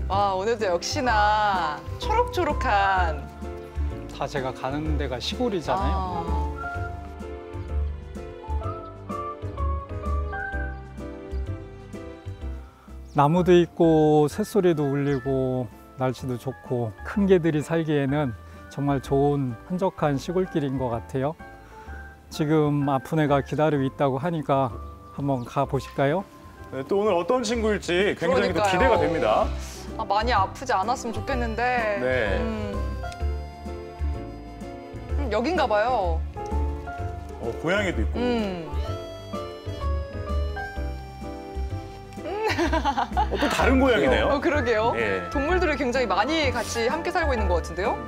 와, 오늘도 역시나 초록초록한. 다 제가 가는 데가 시골이잖아요. 나무도 있고 새소리도 울리고 날씨도 좋고 큰 개들이 살기에는 정말 좋은 한적한 시골길인 것 같아요. 지금 아픈 애가 기다리고 있다고 하니까 한번 가보실까요? 네, 또 오늘 어떤 친구일지 굉장히 또 그러니까요. 기대가 됩니다. 아, 많이 아프지 않았으면 좋겠는데. 네. 여긴가 봐요. 고양이도 있고. 또 다른 고양이네요. 그러게요. 예. 동물들이 굉장히 많이 같이 함께 살고 있는 것 같은데요?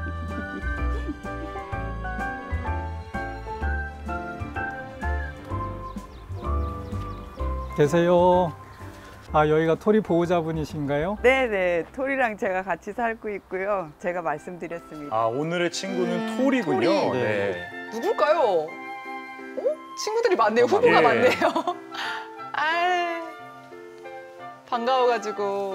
계세요. 아, 여기가 토리 보호자분이신가요? 네네, 토리랑 제가 같이 살고 있고요. 제가 말씀드렸습니다. 아, 오늘의 친구는 토리군요. 토리. 네. 누굴까요? 친구들이 많네요. 후보가 예. 많네요. 아, 반가워가지고.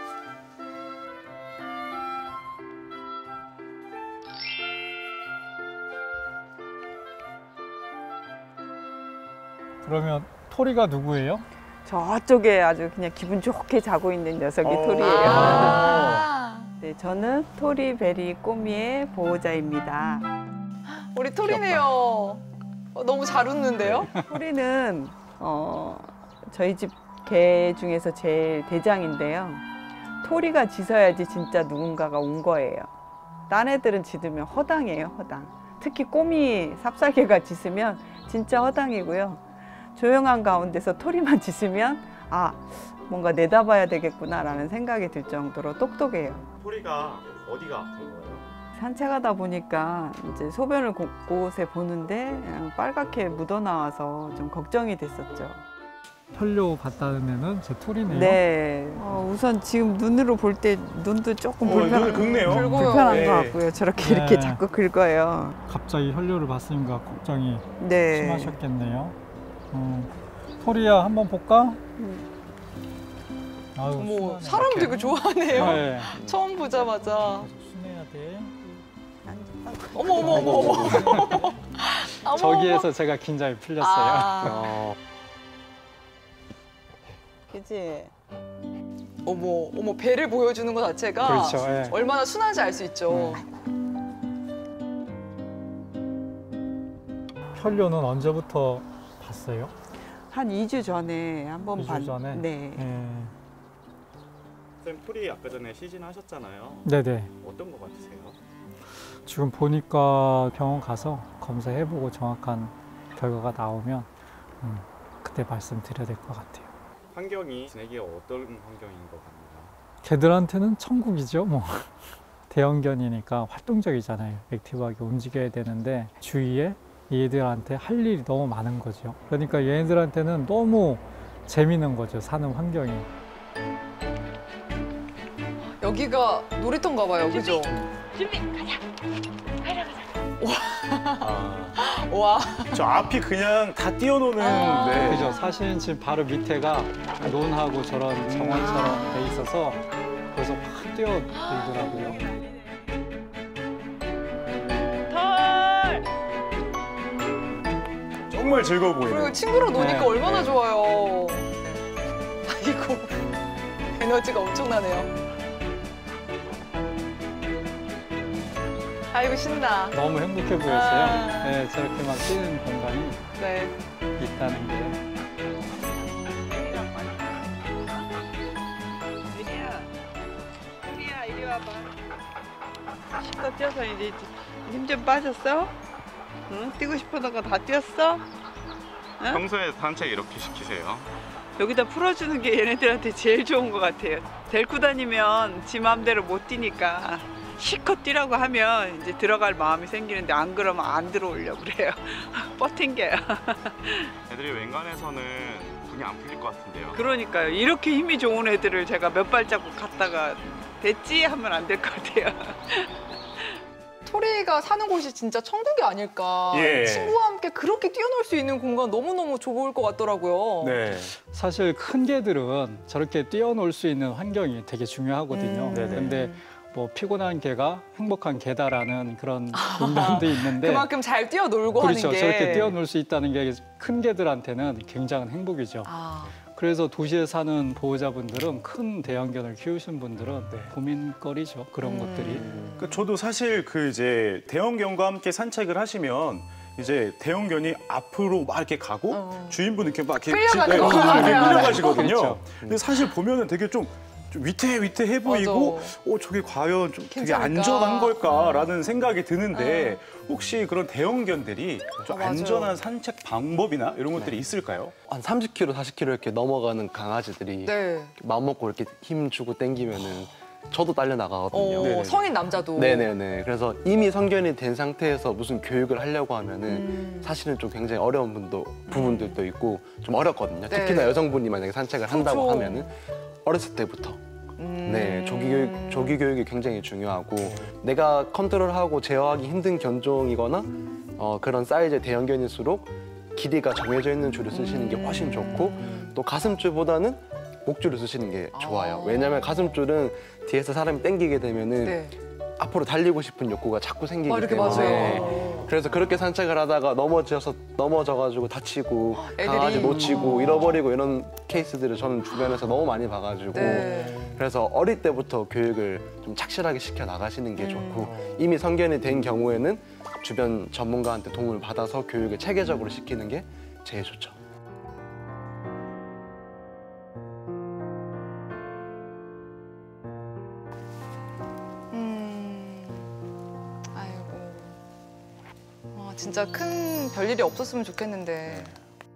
그러면 토리가 누구예요? 저쪽에 아주 그냥 기분 좋게 자고 있는 녀석이 토리예요. 아, 네, 저는 토리 베리 꼬미의 보호자입니다. 우리 토리네요. 너무 잘 웃는데요? 토리는 저희 집 개 중에서 제일 대장인데요. 토리가 짖어야지 진짜 누군가가 온 거예요. 딴 애들은 짖으면 허당이에요, 허당. 특히 꼬미 삽살개가 짖으면 진짜 허당이고요. 조용한 가운데서 토리만 짖으면 아, 뭔가 내다봐야 되겠구나라는 생각이 들 정도로 똑똑해요. 토리가 어디가 아픈 거예요? 산책하다 보니까 이제 소변을 곳곳에 보는데 그냥 빨갛게 묻어나와서 좀 걱정이 됐었죠. 혈료 받다는 애는 제 토리네요. 네. 우선 지금 눈으로 볼 때 눈도 조금 눈을 긁네요. 불편한 네. 것 같고요. 저렇게 네. 이렇게 자꾸 긁어요. 갑자기 혈료를 받으니까 걱정이 네. 심하셨겠네요. 토리야, 한번 볼까? 아유, 어머, 순하네. 사람 되게 좋아하네요. 네. 처음 보자마자. 순해야 돼. 어머, 어머, 어머, 어머. 어머, 저기에서 제가 긴장이 풀렸어요. 아, 그치? 어머, 배를 보여주는 것 자체가 그렇죠. 예. 얼마나 순한지 알 수 있죠. 혈료는 언제부터 봤어요? 한 2주 전에 한 번 2주 전에? 네. 쌤, 토리 아까 전에 시즌 하셨잖아요. 네네. 어떤 거 같으세요? 지금 보니까 병원 가서 검사해보고 정확한 결과가 나오면 그때 말씀드려야 될 것 같아요. 환경이 지내기에 어떤 환경인 것 같나요? 걔들한테는 천국이죠. 뭐 대형견이니까 활동적이잖아요. 액티브하게 움직여야 되는데 주위에 얘들한테 할 일이 너무 많은 거죠. 그러니까 얘네들한테는 너무 재미있는 거죠. 사는 환경이. 여기가 놀이터인가 봐요, 그죠? 준비, 가자. 와, 저 앞이 그냥 다 뛰어노는. 아. 네. 그죠. 사실은 지금 바로 밑에가 논하고 저런 정원처럼 돼 있어서 그래서 확 뛰어들더라고요. 정말 즐거워 보이네요. 그리고 친구랑 노니까 네, 얼마나 네. 좋아요. 아이고, 에너지가 엄청나네요. 아이고, 신나. 너무 행복해 보였어요. 아. 네, 저렇게 막 뛰는 공간이 네. 있다는 게. 우리야, 이리 와봐. 힘껏 뛰어서 이제 힘 좀 빠졌어? 응? 뛰고 싶었던 거 다 뛰었어? 평소에 산책 이렇게 시키세요? 여기다 풀어주는 게 얘네들한테 제일 좋은 것 같아요. 데리고 다니면 지 마음대로 못 뛰니까 실컷 뛰라고 하면 이제 들어갈 마음이 생기는데 안 그러면 안 들어오려고 그래요. 뻗팅겨요. 애들이 웬간해서는 분이 안 풀릴 것 같은데요. 그러니까요. 이렇게 힘이 좋은 애들을 제가 몇 발자국 갔다가 됐지 하면 안 될 것 같아요. 토리가 사는 곳이 진짜 천국이 아닐까. 예. 친구와 함께 그렇게 뛰어놀 수 있는 공간 너무너무 좋을 것 같더라고요. 네. 사실 큰 개들은 저렇게 뛰어놀 수 있는 환경이 되게 중요하거든요. 네네. 근데 뭐 피곤한 개가 행복한 개다라는 그런 농담도 있는데 그만큼 잘 뛰어놀고 그렇죠. 하는 게. 저렇게 뛰어놀 수 있다는 게 큰 개들한테는 굉장한 행복이죠. 아, 그래서 도시에 사는 보호자분들은 큰 대형견을 키우신 분들은 고민거리죠. 그런 것들이. 그러니까 저도 사실 그 이제 대형견과 함께 산책을 하시면 이제 대형견이 앞으로 막 이렇게 가고 주인분 이렇게 막 이렇게 끌려가는 거. 이렇게 맞아요. 끌려가시거든요. 그렇죠. 근데 사실 보면은 되게 좀 위태위태해 보이고, 저게 과연 좀 되게 괜찮을까? 안전한 걸까라는 생각이 드는데 혹시 그런 대형견들이 좀 맞아요. 안전한 산책 방법이나 이런 것들이 있을까요? 한 30km, 40km 이렇게 넘어가는 강아지들이 네. 마음 먹고 이렇게 힘 주고 땡기면은 저도 딸려 나가거든요. 네네. 성인 남자도. 네네네. 그래서 이미 성견이 된 상태에서 무슨 교육을 하려고 하면은 사실은 좀 굉장히 어려운 부분들도 있고 좀 어렵거든요. 네. 특히나 여성분이 만약에 산책을 한다고 그렇죠. 하면은 어렸을 때부터 네, 조기 교육이 굉장히 중요하고 내가 컨트롤하고 제어하기 힘든 견종이거나 그런 사이즈의 대형견일수록 길이가 정해져 있는 줄을 쓰시는 게 훨씬 좋고 또 가슴줄보다는 목줄을 쓰시는 게 좋아요. 왜냐하면 가슴줄은 뒤에서 사람이 당기게 되면은 네. 앞으로 달리고 싶은 욕구가 자꾸 생기기 이렇게 때문에 맞아요. 그래서 그렇게 산책을 하다가 넘어져가지고 다치고 애들이. 강아지 놓치고 잃어버리고 이런 케이스들을 저는 주변에서 너무 많이 봐가지고 네. 그래서 어릴 때부터 교육을 좀 착실하게 시켜 나가시는 게 좋고 이미 성견이 된 경우에는 주변 전문가한테 도움을 받아서 교육을 체계적으로 시키는 게 제일 좋죠. 아이고. 진짜 큰 별일이 없었으면 좋겠는데.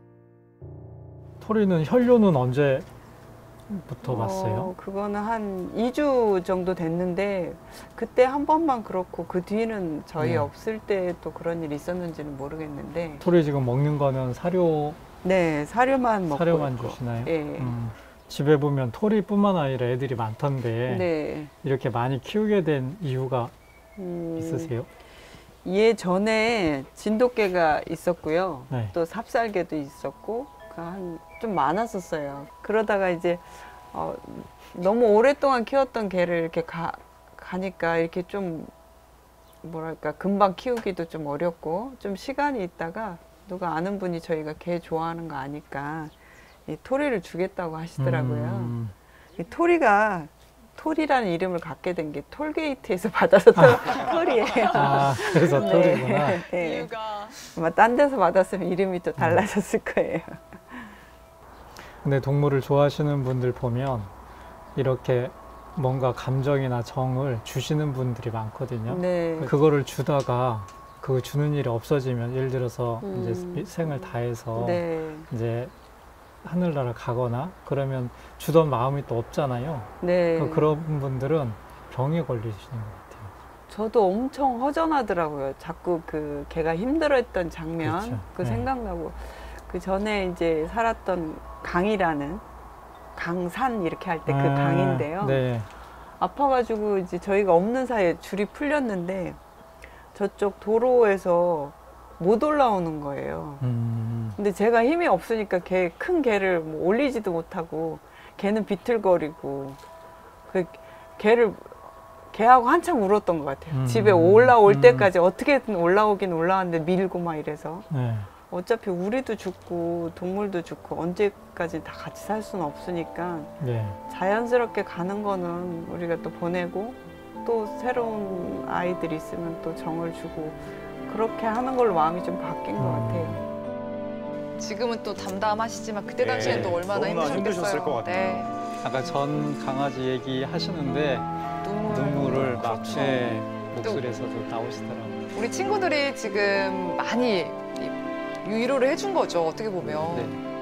토리는 혈뇨는 언제부터 왔어요? 그거는 한 2주 정도 됐는데 그때 한 번만 그렇고 그 뒤는 저희 네. 없을 때 또 그런 일이 있었는지는 모르겠는데 토리 지금 먹는 거는 사료만 네, 사료만 먹고 있고. 주시나요? 예. 집에 보면 토리뿐만 아니라 애들이 많던데 네. 이렇게 많이 키우게 된 이유가 있으세요? 예전에 진돗개가 있었고요. 네. 또 삽살개도 있었고 좀 많았었어요. 그러다가 이제 너무 오랫동안 키웠던 개를 이렇게 가니까 이렇게 좀 뭐랄까 금방 키우기도 좀 어렵고 좀 시간이 있다가 누가 아는 분이 저희가 개 좋아하는 거 아니까 이 토리를 주겠다고 하시더라고요. 이 토리라는 이름을 갖게 된 게 톨게이트에서 받아서 토리예요. 아, 그래서 토리구나. 네. 이유가. 아마 딴 데서 받았으면 이름이 또 달라졌을 거예요. 근데 동물을 좋아하시는 분들 보면 이렇게 뭔가 감정이나 정을 주시는 분들이 많거든요. 네. 그거를 주다가 그거 주는 일이 없어지면 예를 들어서 이제 생을 다해서 네. 이제 하늘나라 가거나 그러면 주던 마음이 또 없잖아요. 네. 그런 분들은 병에 걸리시는 것 같아요. 저도 엄청 허전하더라고요. 자꾸 그 걔가 힘들어했던 장면 그렇죠. 그 네. 생각나고 그 전에 이제 살았던 강이라는 강산 이렇게 할 때 그 강인데요. 네. 아파가지고 이제 저희가 없는 사이에 줄이 풀렸는데 저쪽 도로에서 못 올라오는 거예요. 근데 제가 힘이 없으니까 큰 개를 뭐 올리지도 못하고 걔는 비틀거리고 그 걔하고 한참 울었던 것 같아요. 집에 올라올 때까지 어떻게든 올라오긴 올라왔는데 밀고 막 이래서 네. 어차피 우리도 죽고 동물도 죽고 언제까지 다 같이 살 수는 없으니까 네. 자연스럽게 가는 거는 우리가 또 보내고 또 새로운 아이들이 있으면 또 정을 주고 그렇게 하는 걸로 마음이 좀 바뀐 것 같아요. 지금은 또 담담하시지만 그때 당시엔 또 얼마나 너무나 힘드셨겠어요. 힘드셨을 것 같아요. 네. 아까 전 강아지 얘기 하시는데 눈물을 막 그렇죠. 제 목소리에서도 나오시더라고요. 우리 친구들이 지금 많이 위로를 해준 거죠. 어떻게 보면. 네.